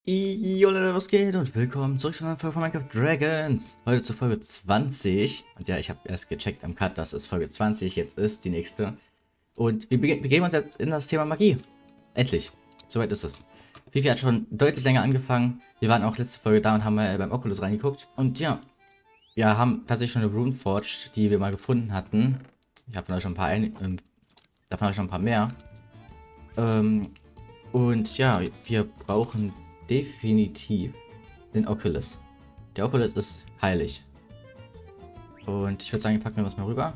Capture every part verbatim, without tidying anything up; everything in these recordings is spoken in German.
Jo Leute, was geht und willkommen zurück zu einer Folge von Minecraft Dragons. Heute zur Folge zwanzig. Und ja, ich habe erst gecheckt am Cut, das ist Folge zwanzig, jetzt ist die nächste. Und wir bege- begeben uns jetzt in das Thema Magie. Endlich. Soweit ist es. Fifi hat schon deutlich länger angefangen. Wir waren auch letzte Folge da und haben mal beim Oculus reingeguckt. Und ja, wir haben tatsächlich schon eine Runeforge, die wir mal gefunden hatten. Ich habe von euch schon ein paar, ein ähm, davon habe ich schon ein paar mehr. Ähm, und ja, wir brauchen definitiv den Oculus. Der Oculus ist heilig. Und ich würde sagen, packen wir was mal rüber.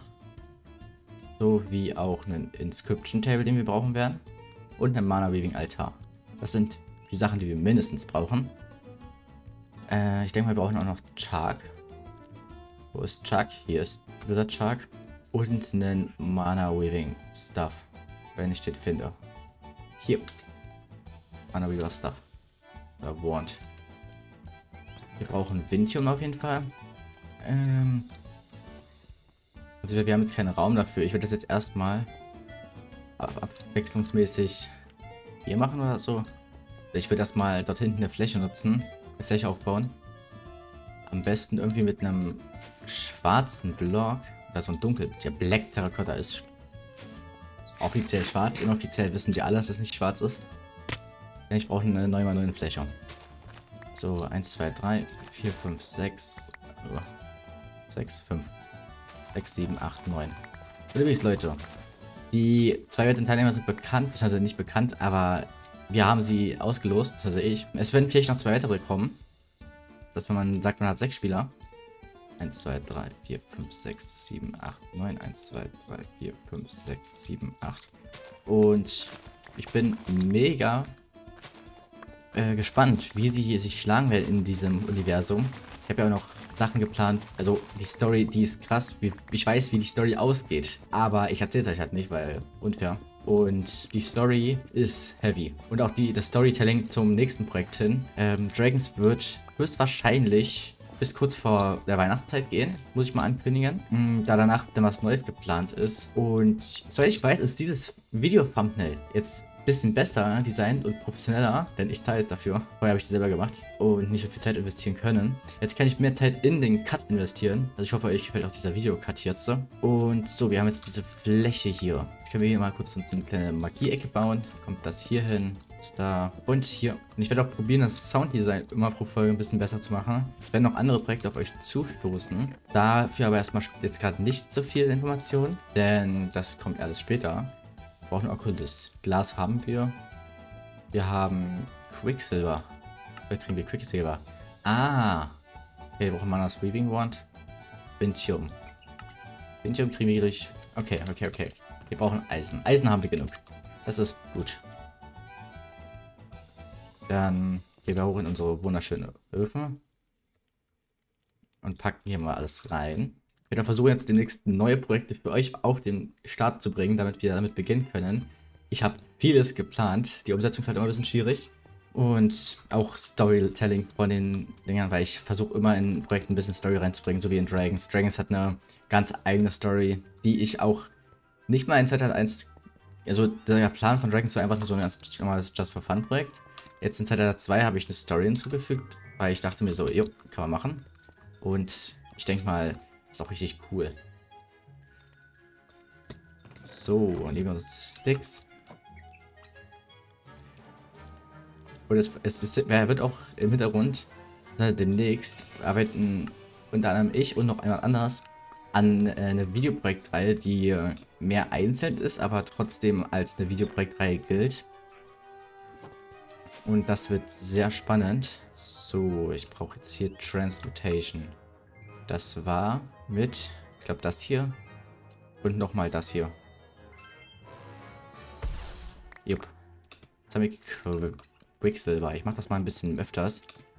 So wie auch einen Inscription Table, den wir brauchen werden. Und einen Mana Weaving Altar. Das sind die Sachen, die wir mindestens brauchen. Äh, ich denke mal, wir brauchen auch noch Chark. Wo ist Chark? Hier ist Wizard Chark. Und einen Mana Weaving Stuff. Wenn ich den finde. Hier. Mana Weaver Stuff. Oder Wand. Wir brauchen Vintium auf jeden Fall. Ähm also wir, wir haben jetzt keinen Raum dafür. Ich würde das jetzt erstmal ab abwechslungsmäßig hier machen oder so. Ich würde erstmal dort hinten eine Fläche nutzen. Eine Fläche aufbauen. Am besten irgendwie mit einem schwarzen Block. Oder so ein dunkel. Der Black Terracotta ist offiziell schwarz. Inoffiziell wissen wir alle, dass es nicht schwarz ist. Denn ich brauche eine neun mal neun Fläche. So, eins, zwei, drei, vier, fünf, sechs, sechs, fünf, sechs, sieben, acht, neun. Übrigens, Leute, die zwei weiteren Teilnehmer sind bekannt, beziehungsweise nicht bekannt, aber wir haben sie ausgelost, beziehungsweise ich. Es werden vielleicht noch zwei weitere kommen. Dass wenn man sagt, man hat sechs Spieler. eins, zwei, drei, vier, fünf, sechs, sieben, acht, neun. eins, zwei, drei, vier, fünf, sechs, sieben, acht. Und ich bin mega Äh, gespannt, wie die sich schlagen werden in diesem Universum. Ich habe ja auch noch Sachen geplant. Also die Story, die ist krass. Wie, ich weiß, wie die Story ausgeht. Aber ich erzähle es euch halt nicht, weil unfair. Und die Story ist heavy. Und auch die, das Storytelling zum nächsten Projekt hin. Ähm, Dragons wird höchstwahrscheinlich bis kurz vor der Weihnachtszeit gehen. Muss ich mal ankündigen. Mhm, da danach dann was Neues geplant ist. Und soweit ich weiß, ist dieses Video-Thumbnail jetzt bisschen besser designt und professioneller, denn ich zahle es dafür. Vorher habe ich die selber gemacht und nicht so viel Zeit investieren können. Jetzt kann ich mehr Zeit in den Cut investieren. Also ich hoffe, euch gefällt auch dieser Video-Cut jetzt. Und so, wir haben jetzt diese Fläche hier. Jetzt können wir hier mal kurz eine kleine Magie-Ecke bauen. Kommt das hier hin, ist da und hier. Und ich werde auch probieren, das Sounddesign immer pro Folge ein bisschen besser zu machen. Es werden noch andere Projekte auf euch zustoßen. Dafür aber erstmal jetzt gerade nicht so viel Information, denn das kommt alles später. Wir brauchen Oculus. Glas haben wir. Wir haben Quicksilver. Wo kriegen wir Quicksilver? Ah. Okay, wir brauchen Manas Weaving Wand. Vintium. Vintium kriegen wir durch. Okay, okay, okay. Wir brauchen Eisen. Eisen haben wir genug. Das ist gut. Dann gehen wir hoch in unsere wunderschöne Öfen. Und packen hier mal alles rein. Ich werde versuchen, jetzt demnächst neue Projekte für euch auf den Start zu bringen, damit wir damit beginnen können. Ich habe vieles geplant. Die Umsetzung ist halt immer ein bisschen schwierig. Und auch Storytelling von den Dingern, weil ich versuche immer in Projekten ein bisschen Story reinzubringen, so wie in Dragons. Dragons hat eine ganz eigene Story, die ich auch nicht mal in Zeitalter eins. Also der Plan von Dragons war einfach nur so ein ganz normales Just for Fun Projekt. Jetzt in Zeitalter zwei habe ich eine Story hinzugefügt, weil ich dachte mir so, jo, kann man machen. Und ich denke mal, ist auch richtig cool. So, nehmen wir uns Sticks. Und es, es, es wird auch im Hintergrund also demnächst arbeiten unter anderem ich und noch jemand anderes an äh, einer Videoprojektreihe, die äh, mehr einzeln ist, aber trotzdem als eine Videoprojektreihe gilt. Und das wird sehr spannend. So, ich brauche jetzt hier Transmutation. Das war mit, ich glaube, das hier und nochmal das hier. Jupp. Jetzt habe ich Quicksilver. Ich mache das mal ein bisschen öfters.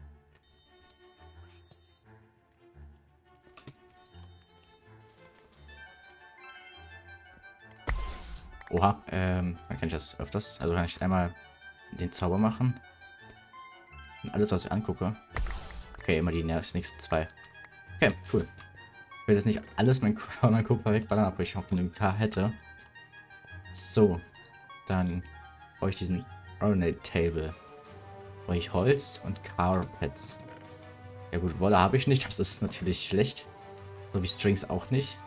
Oha, ähm, dann kann ich das öfters. Also kann ich einmal den Zauber machen. Und alles, was ich angucke. Okay, immer die nächsten zwei. Okay, cool. Ich will jetzt nicht alles mein, mein Kupfer wegballern, aber ich auch genügend K hätte. So, dann brauche ich diesen Ornate Table. Brauche ich Holz und Carpets. Ja gut, Wolle habe ich nicht, das ist natürlich schlecht. So wie Strings auch nicht.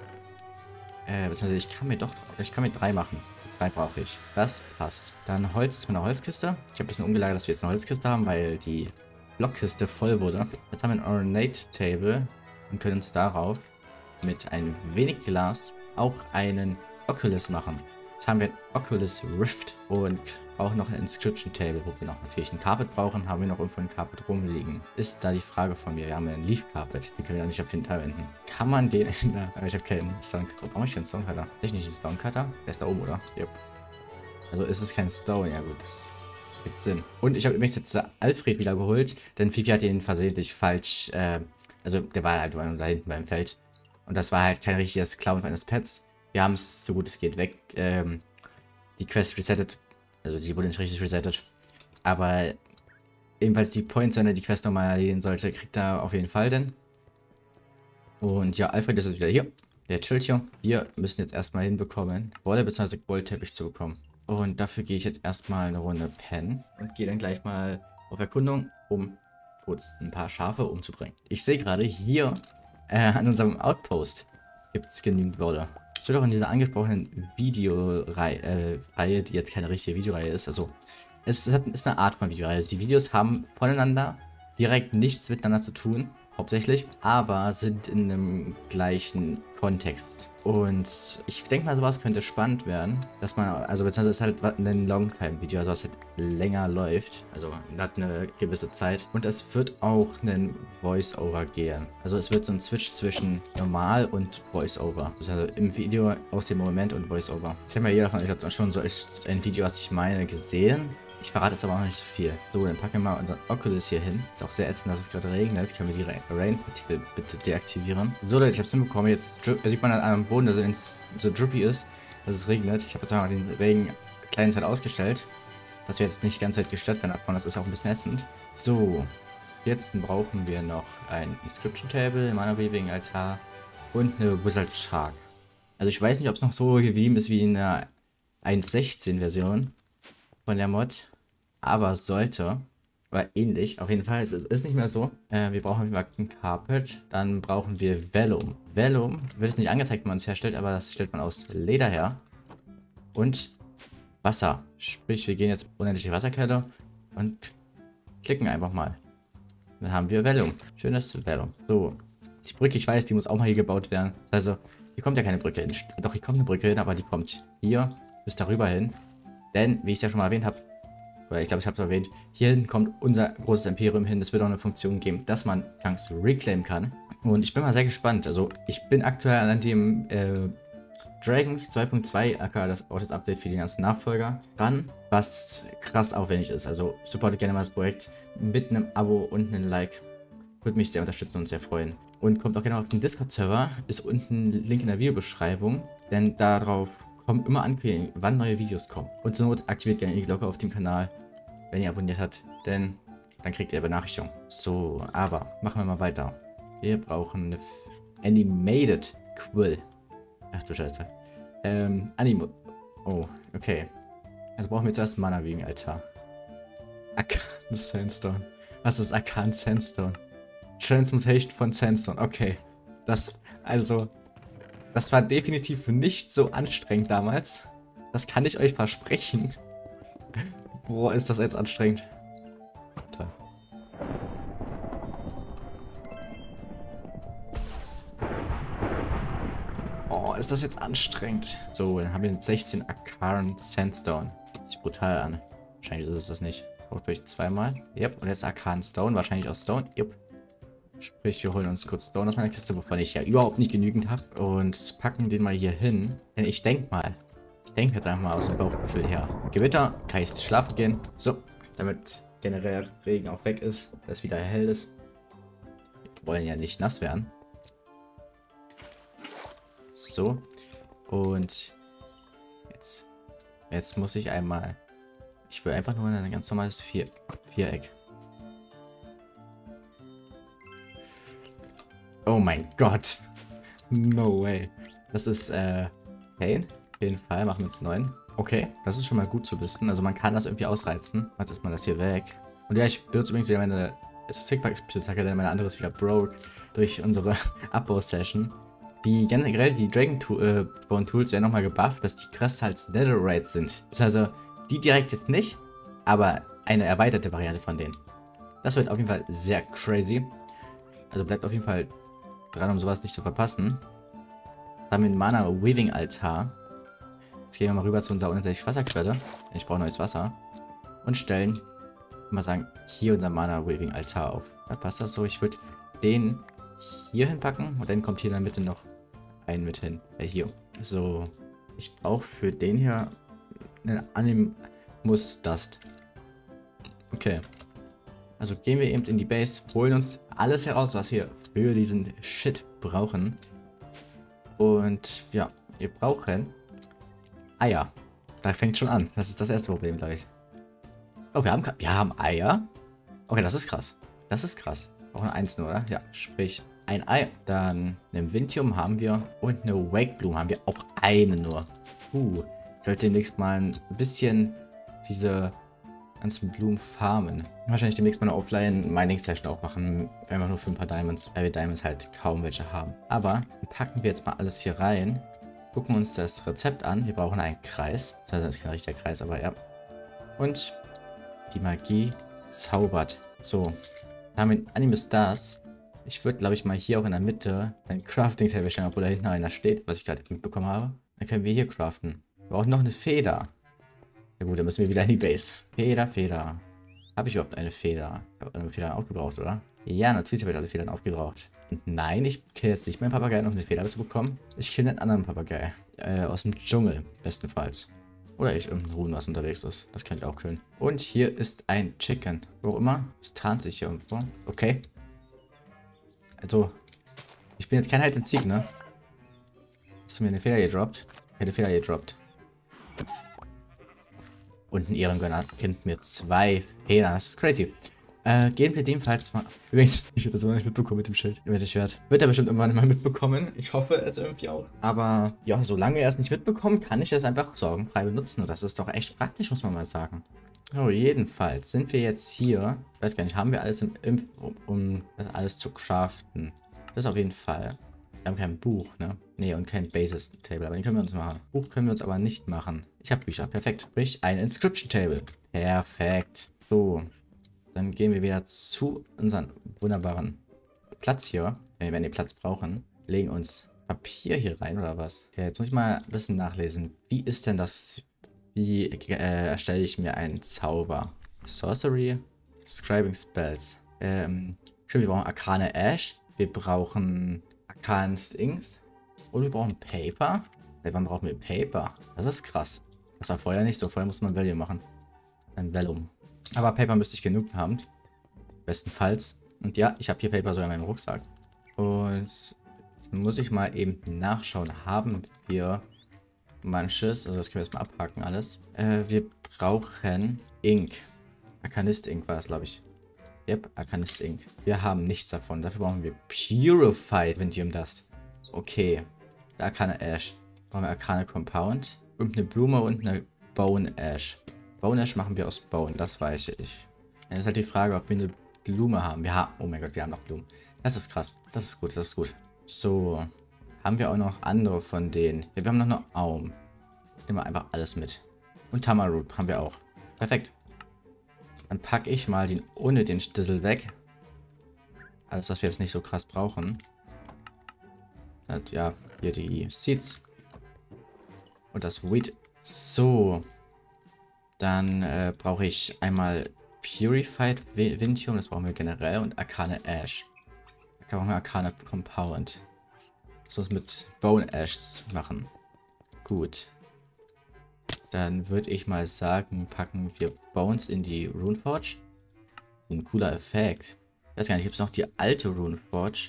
Äh, beziehungsweise ich kann mir doch, ich kann mir drei machen. Drei brauche ich. Das passt. Dann Holz ist meine Holzkiste. Ich habe ein bisschen umgelagert, dass wir jetzt eine Holzkiste haben, weil die Blockkiste voll wurde. Jetzt haben wir ein Ornate Table und können uns darauf mit ein wenig Glas auch einen Oculus machen. Jetzt haben wir ein Oculus Rift und brauchen noch ein Inscription Table, wo wir noch natürlich ein Carpet brauchen. Haben wir noch irgendwo ein Carpet rumliegen? Ist da die Frage von mir. Wir haben einen Leaf Carpet. Den können wir noch nicht auf den Teil wenden. Kann man den in der... Ich habe keinen Stonecutter. Brauche ich einen Stonecutter? Ist nicht ein Stonecutter? Der ist da oben, oder? Yep. Also ist es kein Stone. Ja gut, das gibt Sinn. Und ich habe übrigens jetzt Alfred wieder geholt, denn Fifi hat ihn versehentlich falsch... Äh, also der war halt da hinten beim Feld. Und das war halt kein richtiges Klauen eines Pets. Wir haben es so gut es geht weg. Ähm, die Quest resettet. Also die wurde nicht richtig resettet. Aber ebenfalls die Points, wenn er die Quest nochmal erledigen sollte, kriegt er auf jeden Fall denn. Und ja, Alfred ist jetzt wieder hier. Der chillt hier. Wir müssen jetzt erstmal hinbekommen, Wolle bzw. Goldteppich zu bekommen. Und dafür gehe ich jetzt erstmal eine Runde pennen. Und gehe dann gleich mal auf Erkundung, um kurz ein paar Schafe umzubringen. Ich sehe gerade hier äh, an unserem Outpost gibt es genügend Wolle. Es wird auch in dieser angesprochenen Videoreihe, äh, die jetzt keine richtige Videoreihe ist, also es hat, ist eine Art von Videoreihe. Also die Videos haben voneinander direkt nichts miteinander zu tun, hauptsächlich, aber sind in einem gleichen Kontext. Und ich denke mal, sowas könnte spannend werden, dass man, also beziehungsweise ist halt ein Longtime-Video, also was halt länger läuft, also hat eine gewisse Zeit. Und es wird auch einen Voice-Over gehen. Also es wird so ein Switch zwischen normal und Voice-Over. Also im Video aus dem Moment und Voice-Over. Ich habe ja jeder von euch hat schon so ein Video, was ich meine, gesehen. Ich verrate jetzt aber auch noch nicht so viel. So, dann packen wir mal unseren Oculus hier hin. Ist auch sehr ätzend, dass es gerade regnet. Können wir die Rain-Partikel bitte deaktivieren. So Leute, ich habe es hinbekommen. Jetzt sieht man halt am Boden, dass es so drippy ist, dass es regnet. Ich habe jetzt mal den Regen kleine Zeit ausgestellt, dass wir jetzt nicht die ganze Zeit gestört werden davon. Das ist auch ein bisschen ätzend. So, jetzt brauchen wir noch ein Inscription Table, Mana Weaving Altar und eine Wizard Shark. Also ich weiß nicht, ob es noch so geblieben ist wie in der eins Punkt sechzehn Version von der Mod. Aber es sollte, oder ähnlich, auf jeden Fall, es ist, ist nicht mehr so. Äh, wir brauchen ein Carpet, dann brauchen wir Vellum. Vellum wird nicht angezeigt, wenn man es herstellt, aber das stellt man aus Leder her. Und Wasser. Sprich, wir gehen jetzt unendliche Wasserquelle und klicken einfach mal. Dann haben wir Vellum. Schönes Vellum. So, die Brücke, ich weiß, die muss auch mal hier gebaut werden. Also, hier kommt ja keine Brücke hin. Doch, hier kommt eine Brücke hin, aber die kommt hier bis darüber hin. Denn, wie ich es ja schon mal erwähnt habe, oder ich glaube, ich habe es erwähnt, hier hinten kommt unser großes Imperium hin. Es wird auch eine Funktion geben, dass man Chunks reclaimen kann. Und ich bin mal sehr gespannt. Also, ich bin aktuell an dem äh, Dragons zwei Punkt zwei, aka das, auch das Update für die ganzen Nachfolger, dran, was krass aufwendig ist. Also, supportet gerne mal das Projekt mit einem Abo und einem Like. Würde mich sehr unterstützen und sehr freuen. Und kommt auch gerne auf den Discord-Server. Ist unten ein Link in der Videobeschreibung, denn darauf kommen immer Ankündigungen, wann neue Videos kommen. Und zur Not aktiviert gerne die Glocke auf dem Kanal, wenn ihr abonniert habt, denn dann kriegt ihr Benachrichtigung. So, aber machen wir mal weiter. Wir brauchen eine Animated Quill. Ach du Scheiße. Ähm, Animo. Oh, okay. Also brauchen wir zuerst Mana wegen Altar. Arcan Sandstone. Was ist Arcan Sandstone? Transmutation von Sandstone. Okay. Das, also, das war definitiv nicht so anstrengend damals. Das kann ich euch versprechen. Boah, ist das jetzt anstrengend. Toll. Oh, ist das jetzt anstrengend. So, dann haben wir jetzt sechzehn Arcan Sandstone. Sieht sich brutal an. Wahrscheinlich ist es das nicht. Braucht vielleicht zweimal. Yep, und jetzt Arcan Stone. Wahrscheinlich aus Stone. Yep. Sprich, wir holen uns kurz Stone aus meiner Kiste, wovon ich ja überhaupt nicht genügend habe. Und packen den mal hier hin. Denn ich denke mal, ich denke jetzt einfach mal aus dem Bauchgefühl her. Gewitter, kann ich jetzt schlafen gehen. So, damit generell Regen auch weg ist, dass es wieder hell ist. Wir wollen ja nicht nass werden. So, und jetzt, jetzt muss ich einmal, ich will einfach nur ein ganz normales Vier, Viereck. Oh mein Gott. No way. Das ist, äh, Pain. Auf jeden Fall machen wir uns neun. Okay, das ist schon mal gut zu wissen. Also man kann das irgendwie ausreizen. Jetzt ist mal das hier weg. Und ja, ich benutze übrigens wieder meine Stickback-Spitzhacke, denn meine andere ist wieder broke durch unsere Abbau-Session. Die generell, die Dragon äh, Bone Tools werden nochmal gebufft, dass die Crystals Netherite sind. Das heißt also, die direkt jetzt nicht, aber eine erweiterte Variante von denen. Das wird auf jeden Fall sehr crazy. Also bleibt auf jeden Fall dran, um sowas nicht zu verpassen. Da haben wir einen Mana Weaving Altar. Jetzt gehen wir mal rüber zu unserer unendlichen Wasserquelle. Ich brauche neues Wasser. Und stellen, mal sagen, hier unser Mana Weaving Altar auf. Da passt das so. Ich würde den hier hinpacken und dann kommt hier in der Mitte noch ein mit hin. Äh, hier. So. Ich brauche für den hier einen Animus Dust. Okay. Also gehen wir eben in die Base, holen uns alles heraus, was wir für diesen Shit brauchen. Und ja, wir brauchen Eier. Da fängt schon an. Das ist das erste Problem, glaube ich. Oh, wir haben, wir haben Eier. Okay, das ist krass. Das ist krass. Auch eine eins nur, oder? Ja, sprich ein Ei. Dann ein Vintium haben wir und eine Wakeblume haben wir auch eine nur. Uh, ich sollte demnächst mal ein bisschen diese ganzen Blumen farmen. Wahrscheinlich demnächst mal eine Offline-Mining-Session auch machen. Einfach nur für ein paar Diamonds, weil wir Diamonds halt kaum welche haben. Aber dann packen wir jetzt mal alles hier rein. Gucken uns das Rezept an. Wir brauchen einen Kreis. Das ist kein richtiger Kreis, aber ja. Und die Magie zaubert. So. Da haben wir Animus Stars. Ich würde, glaube ich, mal hier auch in der Mitte ein Crafting-Table stellen, obwohl da hinten einer steht, was ich gerade mitbekommen habe. Dann können wir hier craften. Wir brauchen noch eine Feder. Ja gut, dann müssen wir wieder in die Base. Feder, Feder. Habe ich überhaupt eine Feder? Ich habe eine Feder aufgebraucht, oder? Ja, natürlich habe ich alle Federn aufgebraucht. Und nein, ich kill jetzt nicht meinen Papagei, um eine Feder zu bekommen. Ich kill einen anderen Papagei. Äh, aus dem Dschungel, bestenfalls. Oder ich irgendein Huhn, was unterwegs ist. Das könnte ich auch killen. Und hier ist ein Chicken. Wo auch immer. Es tarnt sich hier irgendwo. Okay. Also, ich bin jetzt kein Halt in Sieg, ne? Hast du mir eine Feder gedroppt? Ich hätte Feder gedroppt. Und ein Ehrengönner kennt mir zwei Federn. Das ist crazy. Äh, gehen wir demfalls mal. Übrigens, ich werde das immer nicht mitbekommen mit dem Schild. Mit dem Schwert. Wird er bestimmt irgendwann mal mitbekommen. Ich hoffe es irgendwie auch. Aber ja, solange er es nicht mitbekommt, kann ich es einfach sorgenfrei benutzen. Und das ist doch echt praktisch, muss man mal sagen. So, jedenfalls sind wir jetzt hier. Ich weiß gar nicht, haben wir alles im Imp, um, um das alles zu craften? Das auf jeden Fall. Wir haben kein Buch, ne? Ne, und kein Basis-Table, aber den können wir uns machen. Buch können wir uns aber nicht machen. Ich habe Bücher, perfekt. Sprich, ein Inscription-Table. Perfekt. So, dann gehen wir wieder zu unserem wunderbaren Platz hier. Wenn wir den Platz brauchen. Legen uns Papier hier rein, oder was? Okay, jetzt muss ich mal ein bisschen nachlesen. Wie ist denn das... Wie äh, erstelle ich mir einen Zauber? Sorcery, Scribing Spells. Ähm, stimmt, wir brauchen Arcane Ash. Wir brauchen Arcane Inks. Und wir brauchen Paper. Hey, wann brauchen wir Paper? Das ist krass. Das war vorher nicht so. Vorher muss man Value machen. Ein Vellum. Aber Paper müsste ich genug haben. Bestenfalls. Und ja, ich habe hier Paper sogar in meinem Rucksack. Und dann muss ich mal eben nachschauen. Haben wir manches, also das können wir jetzt mal abhaken alles. Äh, wir brauchen Ink. Arcanist Ink war das, glaube ich. Yep, Arcanist Ink. Wir haben nichts davon. Dafür brauchen wir Purified Vintium Dust. Okay. Arcane Ash. Brauchen wir Arcane Compound. Und eine Blume und eine Bone Ash. Bone Ash machen wir aus Bone, das weiß ich. Jetzt ist halt die Frage, ob wir eine Blume haben. Wir haben, oh mein Gott, wir haben noch Blumen. Das ist krass. Das ist gut, das ist gut. So. Haben wir auch noch andere von denen? Ja, wir haben noch eine Aum. Nehmen wir einfach alles mit. Und Tamarroot haben wir auch. Perfekt. Dann packe ich mal den ohne den Stissel weg. Alles, was wir jetzt nicht so krass brauchen. Ja, hier die Seeds. Und das Wheat. So. Dann äh, brauche ich einmal Purified Vintium. Das brauchen wir generell. Und Arcane Ash. Da brauchen wir Arcane Compound. Das mit Bone Ash zu machen. Gut. Dann würde ich mal sagen, packen wir Bones in die Runeforge. Ein cooler Effekt. Ich weiß gar nicht, gibt es noch die alte Runeforge?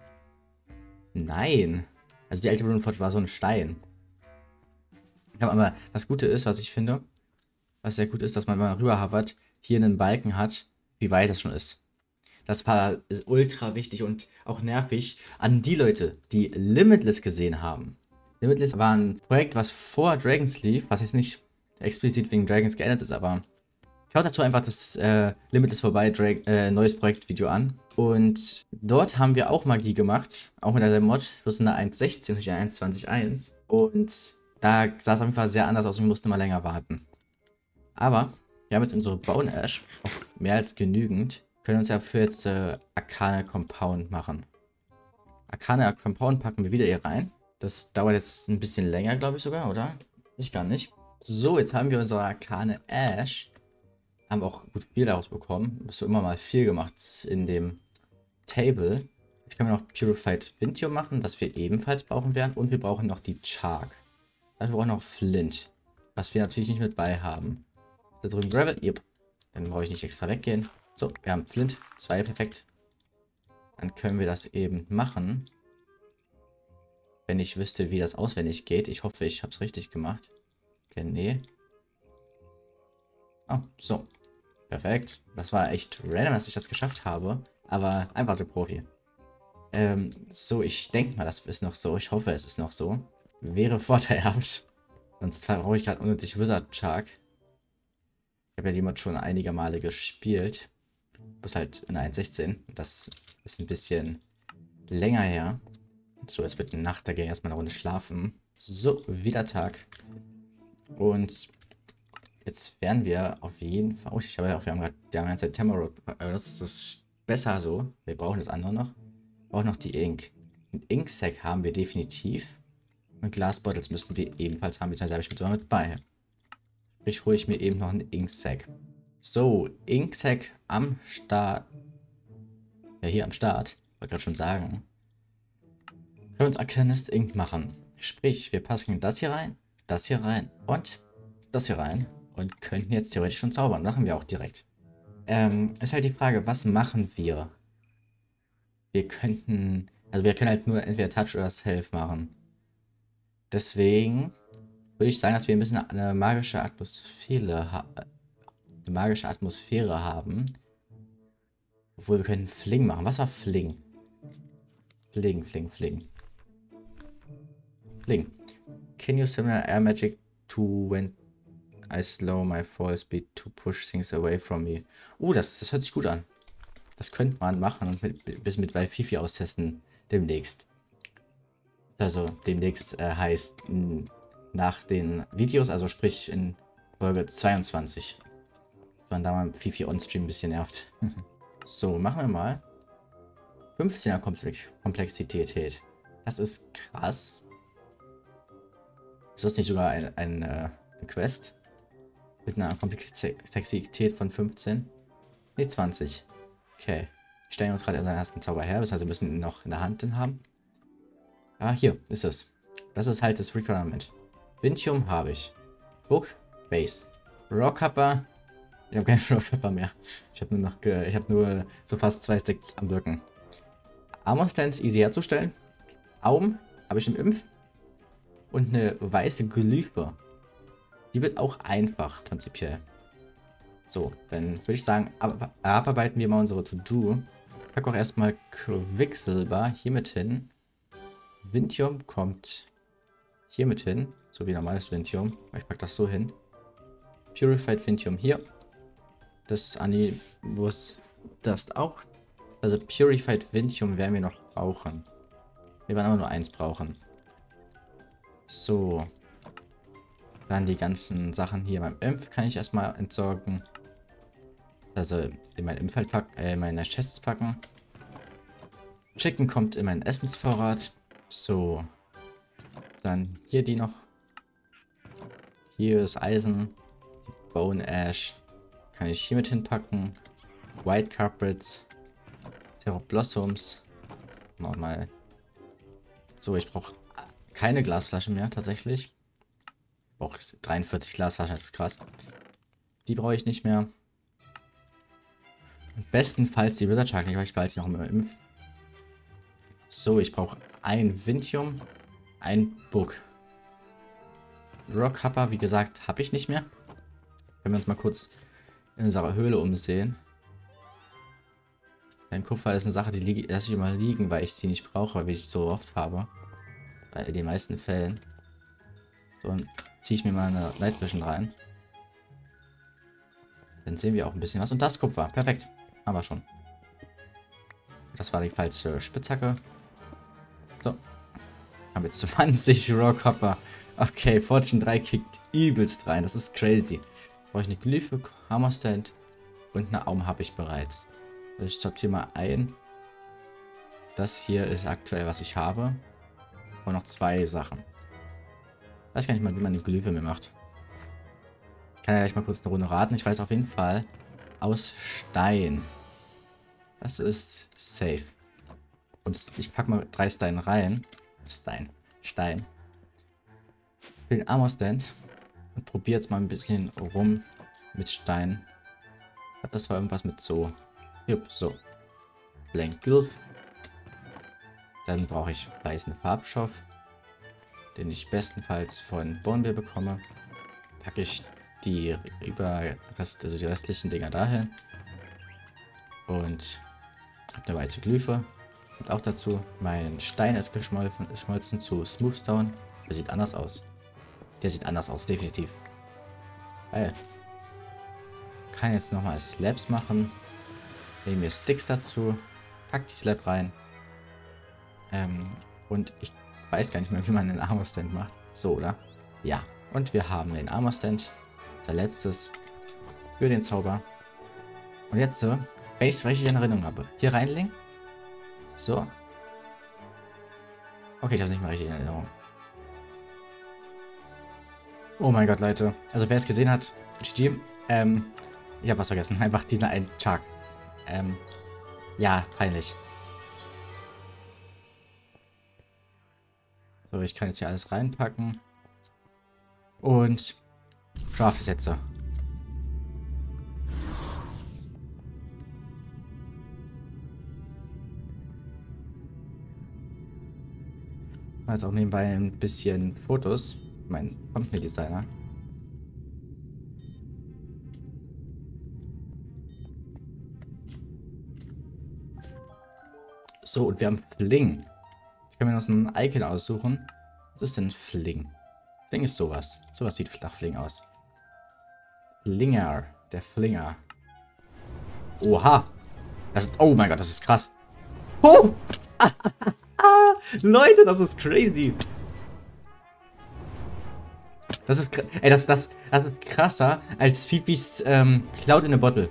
Nein. Also die alte Runeforge war so ein Stein. Ja, aber das Gute ist, was ich finde, was sehr gut ist, dass man, wenn man rüberhavert, hier einen Balken hat, wie weit das schon ist. Das war ist ultra wichtig und auch nervig an die Leute, die Limitless gesehen haben. Limitless war ein Projekt, was vor Dragons lief, was jetzt nicht explizit wegen Dragons geändert ist, aber Schaut dazu einfach das äh, Limit ist vorbei, Drag äh, neues Projektvideo an. Und dort haben wir auch Magie gemacht, auch mit der Mod, bloß in der eins Punkt sechzehn und nicht in der eins Punkt zwanzig Punkt eins. Und da sah es auf jeden Fall sehr anders aus und wir mussten mal länger warten. Aber wir haben jetzt unsere Bone Ash, auch mehr als genügend, können uns ja für jetzt äh, Arcane Compound machen. Arcane Compound packen wir wieder hier rein. Das dauert jetzt ein bisschen länger, glaube ich sogar, oder? Ich gar nicht. So, jetzt haben wir unsere Arcane Ash. Haben auch gut viel daraus bekommen. Hast du immer mal viel gemacht in dem Table. Jetzt können wir noch Purified Vintium machen, was wir ebenfalls brauchen werden. Und wir brauchen noch die Chark. Dafür brauchen wir noch Flint. Was wir natürlich nicht mit bei haben. Da drüben Gravel. Yep. Dann brauche ich nicht extra weggehen. So, wir haben Flint. Zwei, perfekt. Dann können wir das eben machen. Wenn ich wüsste, wie das auswendig geht. Ich hoffe, ich habe es richtig gemacht. Okay, nee. Oh, so. Perfekt. Das war echt random, dass ich das geschafft habe. Aber einfach der Profi. Ähm, so, ich denke mal, das ist noch so. Ich hoffe, es ist noch so. Wäre vorteilhaft. Sonst brauche ich gerade unnötig Wizard Shark. Ich habe ja die Mod schon einige Male gespielt. Bis halt in der eins Punkt sechzehn. Das ist ein bisschen länger her. So, es wird Nacht, da gehe ich erstmal eine Runde schlafen. So, wieder Tag. Und jetzt werden wir auf jeden Fall. Oh, ich habe ja auch, wir haben gerade die ganze Zeit Tamarot benutzt. Das ist besser so. Wir brauchen das andere noch. Auch noch die Ink. Ein Ink-Sack haben wir definitiv. Und Glasbottles müssten wir ebenfalls haben. Beziehungsweise habe ich mit so mit bei. Sprich, hole ich mir eben noch einen Ink-Sack. So, Ink-Sack am Start. Ja, hier am Start. Wollte gerade schon sagen. Können wir uns Arcanist Ink machen. Sprich, wir passen das hier rein, das hier rein und das hier rein. Und könnten jetzt theoretisch schon zaubern. Machen wir auch direkt. Ähm, ist halt die Frage, was machen wir? Wir könnten, also wir können halt nur entweder Touch oder Self machen. Deswegen würde ich sagen, dass wir ein bisschen eine magische Atmosphäre, ha eine magische Atmosphäre haben. Obwohl wir können Fling machen. Was war Fling? Fling, Fling, Fling. Fling. Can you similar air magic to when I slow my fall speed to push things away from me? Oh, das, das hört sich gut an. Das könnte man machen und mit, bis mit bei Fifi austesten demnächst. Also demnächst äh, heißt mh, nach den Videos, also sprich in Folge zweiundzwanzig. Dass man da mal Fifi on-stream ein bisschen nervt. So, machen wir mal. fünfzehner Komplexität. Das ist krass. Ist das nicht sogar ein, ein, äh, eine Quest? Mit einer Komplexität von fünfzehn? Ne, zwanzig. Okay. Wir stellen uns gerade unseren ersten Zauber her, das heißt, wir müssen ihn noch in der Hand haben. Ah, hier ist es. Das ist halt das Requirement. Vintium habe ich. Book, Base. Rockhopper. Ich habe keinen Rockhopper mehr. Ich habe nur noch, ich habe nur so fast zwei Stacks am Wirken. Armor Stand easy herzustellen. Aum habe ich im Impf. Und eine weiße Glyphe. Die wird auch einfach, prinzipiell. So, dann würde ich sagen, ab abarbeiten wir mal unsere To-Do. Ich packe auch erstmal Quicksilber hier mit hin. Vintium kommt hier mit hin. So wie normales Vintium. Ich packe das so hin. Purified Vintium hier. Das Animus das auch. Also Purified Vintium werden wir noch brauchen. Wir werden aber nur eins brauchen. So. Dann die ganzen Sachen hier beim Impf kann ich erstmal entsorgen. Also in mein Impfeld packen, äh, in meine Chests packen. Chicken kommt in meinen Essensvorrat. So. Dann hier die noch. Hier ist Eisen. Die Bone Ash. Kann ich hier mit hinpacken. White Carpets. Zero Blossoms. Mal. So, ich brauche keine Glasflasche mehr tatsächlich. Ich brauche dreiundvierzig Glasflaschen, das ist krass. Die brauche ich nicht mehr. Und bestenfalls die Wizard Shark, weil ich behalte die noch immer im. So, ich brauche ein Vintium, ein Book. Rockhopper, wie gesagt, habe ich nicht mehr. Können wir uns mal kurz in unserer Höhle umsehen. Ein Kupfer ist eine Sache, die lasse ich immer liegen, weil ich sie nicht brauche, weil ich sie so oft habe. In den meisten Fällen. So, dann ziehe ich mir mal eine Night Vision rein. Dann sehen wir auch ein bisschen was. Und das Kupfer. Perfekt. Haben wir schon. Das war die falsche Spitzhacke. So. Haben wir zwanzig Raw Copper. Okay, Fortune drei kickt übelst rein. Das ist crazy. Brauche ich eine Glyphe, Hammerstand und eine Aum habe ich bereits. Also ich sortiere mal ein. Das hier ist aktuell, was ich habe. Und noch zwei Sachen. Ich weiß gar nicht mal, wie man eine Glyphe mir macht. Ich kann ja gleich mal kurz eine Runde raten. Ich weiß auf jeden Fall aus Stein. Das ist safe. Und ich packe mal drei Steine rein. Stein. Stein. Für den Armor Stand. Und probiere jetzt mal ein bisschen rum mit Stein. Das war irgendwas mit so. Jupp, so. Blank Glyph. Dann brauche ich weißen Farbstoff, den ich bestenfalls von Bonebear bekomme. Packe ich die über Rest, also die restlichen Dinger dahin. Und habe eine weiße Glyphe. Und auch dazu, mein Stein ist geschmolzen, geschmolzen zu Smoothstone. Der sieht anders aus. Der sieht anders aus, definitiv. Geil. Kann jetzt nochmal Slabs machen. Nehme mir Sticks dazu. Pack die Slab rein. Ähm, und ich weiß gar nicht mehr, wie man den Armor Stand macht. So, oder? Ja. Und wir haben den Armor Stand. Unser letztes für den Zauber. Und jetzt, wenn ich es richtig in Erinnerung habe, hier reinlegen. So. Okay, ich habe es nicht mal richtig in Erinnerung. Oh mein Gott, Leute. Also wer es gesehen hat, G G. Ähm, ich habe was vergessen. Einfach diesen einen Char. Ähm, ja, peinlich. So, ich kann jetzt hier alles reinpacken. Und Draft setze. Also auch nebenbei ein bisschen Fotos. Mein Thumbnail Designer. So, und wir haben Fling. Ich kann mir noch so ein Icon aussuchen. Was ist denn Fling? Fling ist sowas. Sowas sieht nach Fling aus. Flinger. Der Flinger. Oha. Das ist, oh mein Gott, das ist krass. Oh! Leute, das ist crazy. Das ist, ey, das, das, das ist krasser als Fifis ähm, Cloud in a Bottle.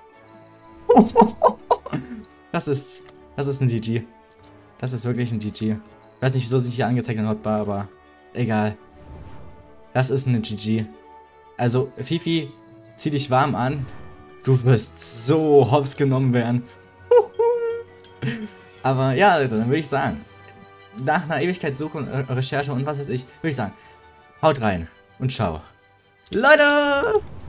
Das ist, das ist ein G G. Das ist wirklich ein G G. Ich weiß nicht, wieso sich hier angezeigt in Hotbar, aber egal. Das ist ein G G. Also, Fifi, zieh dich warm an. Du wirst so hops genommen werden. Aber ja, Leute, dann würde ich sagen, nach einer Ewigkeit Suche und Recherche und was weiß ich, würde ich sagen, haut rein und ciao. Leute!